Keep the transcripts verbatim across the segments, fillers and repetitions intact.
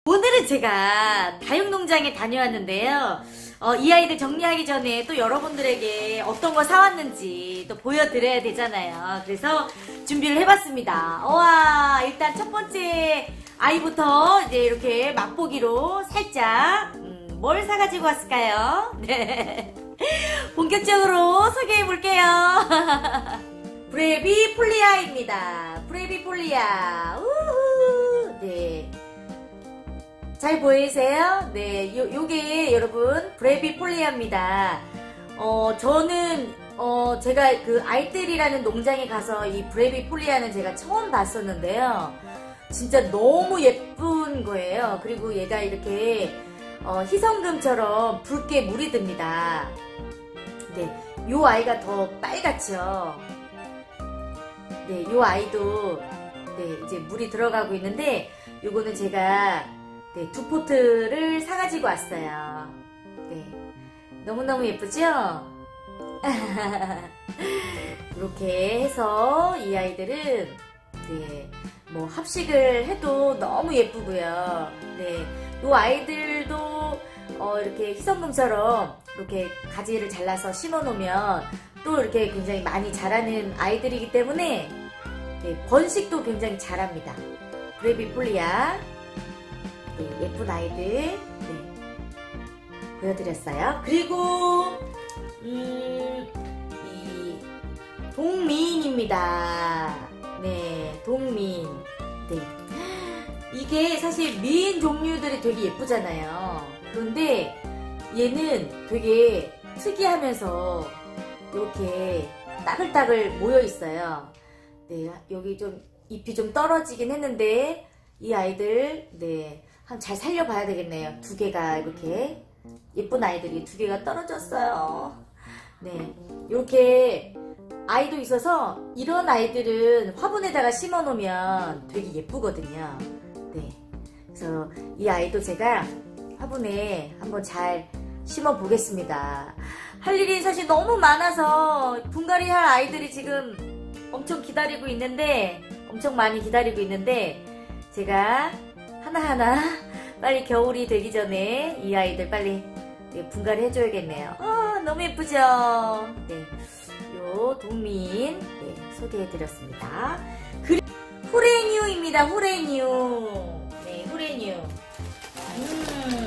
오늘은 제가 다육농장에 다녀왔는데요. 어, 이 아이들 정리하기 전에 또 여러분들에게 어떤 거 사왔는지 또 보여드려야 되잖아요. 그래서 준비를 해봤습니다. 와, 일단 첫 번째 아이부터 이제 이렇게 맛보기로 살짝 음, 뭘 사가지고 왔을까요? 네. 본격적으로 소개해볼게요. 브레비폴리아입니다. 브레비폴리아. 우후. 네. 잘 보이세요? 네, 요, 요게 여러분 브레비폴리아입니다. 어, 저는 어, 제가 그 알뜰이라는 농장에 가서 이 브레비폴리아는 제가 처음 봤었는데요. 진짜 너무 예쁜 거예요. 그리고 얘가 이렇게 어, 희성금처럼 붉게 물이 듭니다. 네, 요 아이가 더 빨갛죠. 네, 요 아이도 네, 이제 물이 들어가고 있는데 요거는 제가 네, 두 포트를 사가지고 왔어요. 네, 너무너무 예쁘죠? 이렇게 해서 이 아이들은 네, 뭐 합식을 해도 너무 예쁘고요. 네, 이 아이들도 어, 이렇게 희성금처럼 이렇게 가지를 잘라서 심어 놓으면 또 이렇게 굉장히 많이 자라는 아이들이기 때문에 네, 번식도 굉장히 잘합니다. 브레비폴리아. 네, 예쁜 아이들 네, 보여드렸어요. 그리고 음, 이 동미인입니다. 네, 동미인. 네, 이게 사실 미인 종류들이 되게 예쁘잖아요. 그런데 얘는 되게 특이하면서 이렇게 따글따글 모여 있어요. 네, 여기 좀 잎이 좀 떨어지긴 했는데 이 아이들 네. 잘 살려봐야 되겠네요. 두 개가 이렇게 예쁜 아이들이 두 개가 떨어졌어요. 네, 이렇게 아이도 있어서 이런 아이들은 화분에다가 심어 놓으면 되게 예쁘거든요. 네, 그래서 이 아이도 제가 화분에 한번 잘 심어 보겠습니다. 할 일이 사실 너무 많아서 분갈이 할 아이들이 지금 엄청 기다리고 있는데 엄청 많이 기다리고 있는데 제가 하나하나 빨리 겨울이 되기 전에 이 아이들 빨리 분갈이 해줘야겠네요. 아, 너무 예쁘죠? 네, 요 동민 네, 소개해드렸습니다. 그리고 후레뉴입니다. 후레뉴. 네, 후레뉴. 음,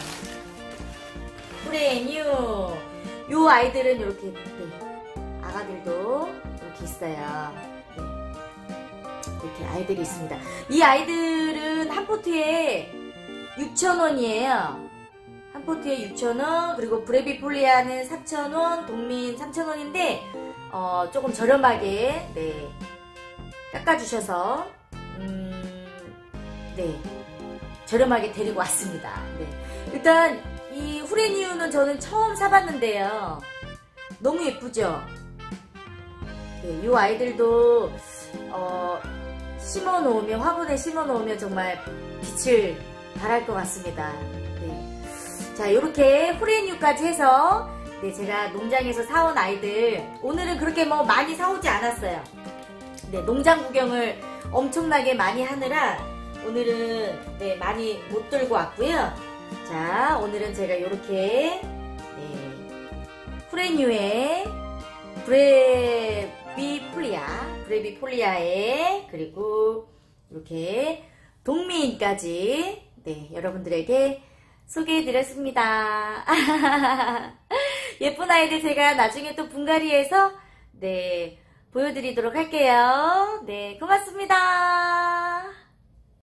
후레뉴. 요 아이들은 이렇게 네, 아가들도 이렇게 있어요. 이렇게 아이들이 있습니다. 이 아이들은 한 포트에 육천 원이에요. 한 포트에 육천 원, 그리고 브레비폴리아는 사천 원, 동민 삼천 원인데 어, 조금 저렴하게 네, 깎아주셔서 음, 네, 저렴하게 데리고 왔습니다. 네. 일단 이 후레니우는 저는 처음 사봤는데요. 너무 예쁘죠? 네, 이 아이들도 어, 심어 놓으면, 화분에 심어 놓으면 정말 빛을 발할 것 같습니다. 네. 자, 요렇게 후레뉴까지 해서 네, 제가 농장에서 사온 아이들 오늘은 그렇게 뭐 많이 사오지 않았어요. 네, 농장 구경을 엄청나게 많이 하느라 오늘은 네, 많이 못 들고 왔고요. 자, 오늘은 제가 요렇게 네, 후레뉴의 브레비폴리아 브레비폴리아에 그리고 이렇게 동미인까지 네, 여러분들에게 소개해드렸습니다. 예쁜 아이들 제가 나중에 또 분갈이해서 네, 보여드리도록 할게요. 네, 고맙습니다.